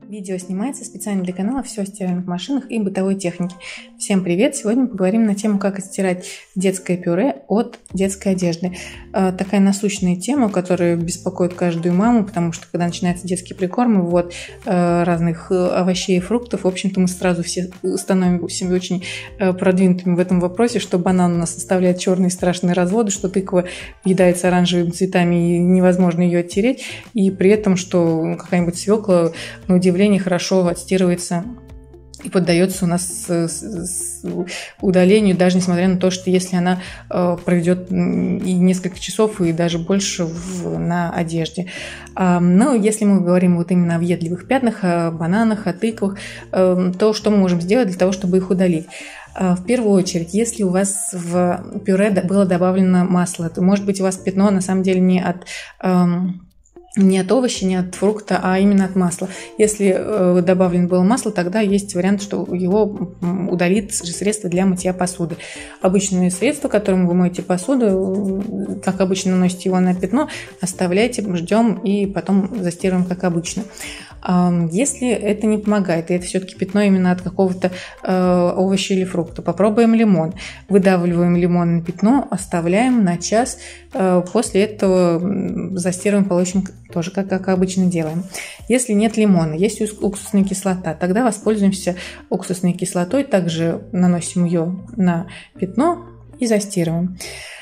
Видео снимается специально для канала «Все о стиральных машинах и бытовой технике». Всем привет! Сегодня мы поговорим на тему, как отстирать детское пюре от детской одежды. Такая насущная тема, которая беспокоит каждую маму, потому что когда начинается детский прикорм, ввод разных овощей и фруктов, в общем-то мы сразу все становимся очень продвинутыми в этом вопросе, что банан у нас оставляет черные страшные разводы, что тыква въедается оранжевыми цветами и невозможно ее оттереть, и при этом, что какая-нибудь свекла, на удивление, хорошо отстирывается и поддается у нас удалению, даже несмотря на то, что если она проведет и несколько часов, и даже больше на одежде. Но если мы говорим вот именно о въедливых пятнах, о бананах, о тыквах, то что мы можем сделать для того, чтобы их удалить? В первую очередь, если у вас в пюре было добавлено масло, то может быть у вас пятно на самом деле не от овоща, не от фрукта, а именно от масла. Если добавлено было масло, тогда есть вариант, что его удалит средство для мытья посуды. Обычное средство, которым вы моете посуду, как обычно наносите его на пятно, оставляйте, ждем и потом застирываем, как обычно. Если это не помогает, и это все-таки пятно именно от какого-то овоща или фрукта, попробуем лимон. Выдавливаем лимон на пятно, оставляем на час, после этого застирываем, получим тоже, как обычно делаем. Если нет лимона, есть уксусная кислота, тогда воспользуемся уксусной кислотой, также наносим ее на пятно и застирываем.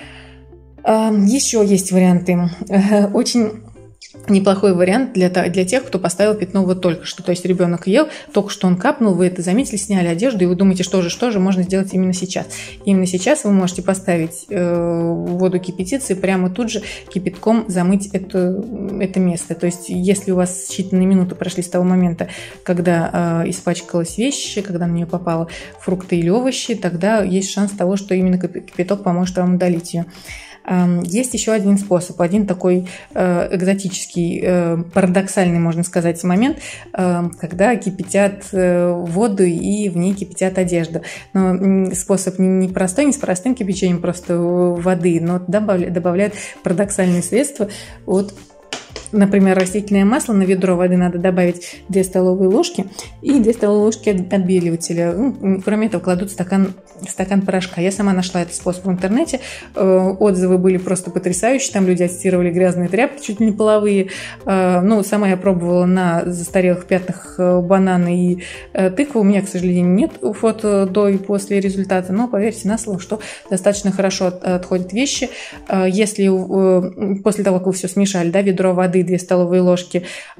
Еще есть варианты. Очень неплохой вариант для тех, кто поставил пятно вот только что. То есть ребенок ел, только что он капнул, вы это заметили, сняли одежду, и вы думаете, что же можно сделать именно сейчас. Именно сейчас вы можете поставить воду кипятиться и прямо тут же кипятком замыть это место. То есть если у вас считанные минуты прошли с того момента, когда испачкалась вещь, когда на нее попало фрукты или овощи, тогда есть шанс того, что именно кипяток поможет вам удалить ее. Есть еще один способ, один такой экзотический, парадоксальный, можно сказать, момент, когда кипятят воду и в ней кипятят одежду. Но способ не простой, не с простым кипячением просто воды, но добавляют парадоксальные средства. Вот, например, растительное масло на ведро воды надо добавить 2 столовые ложки и 2 столовые ложки отбеливателя. Кроме этого, кладут стакан порошка. Я сама нашла этот способ в интернете. Отзывы были просто потрясающие. Там люди отстирывали грязные тряпки, чуть ли не половые. Сама я пробовала на застарелых пятнах бананы и тыквы. У меня, к сожалению, нет фото до и после результата, но поверьте на слово, что достаточно хорошо отходят вещи. Если после того, как вы все смешали, ведро воды 2 столовые ложки,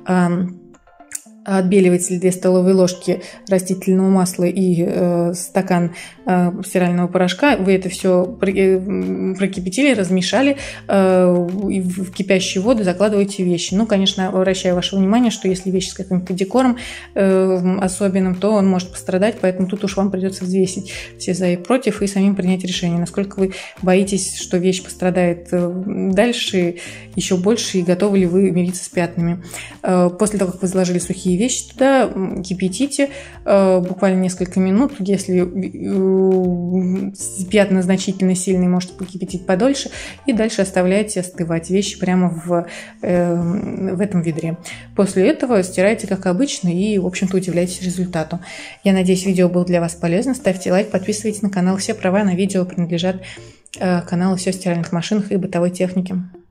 отбеливатель 2 столовые ложки растительного масла и стакан стирального порошка. Вы это все прокипятили, размешали, и в кипящую воду закладываете вещи. Конечно, обращаю ваше внимание, что если вещи с каким-то декором особенным, то он может пострадать, поэтому тут уж вам придется взвесить все за и против и самим принять решение, насколько вы боитесь, что вещь пострадает дальше, еще больше, и готовы ли вы мириться с пятнами. После того, как вы заложили сухие вещи туда, кипятите буквально несколько минут. Если пятна значительно сильные, можете покипятить подольше, и дальше оставляйте остывать вещи прямо в этом ведре. После этого стирайте как обычно и, в общем-то, удивляйтесь результату. Я надеюсь, видео было для вас полезно. Ставьте лайк, подписывайтесь на канал. Все права на видео принадлежат каналу «Все о стиральных машинах и бытовой технике».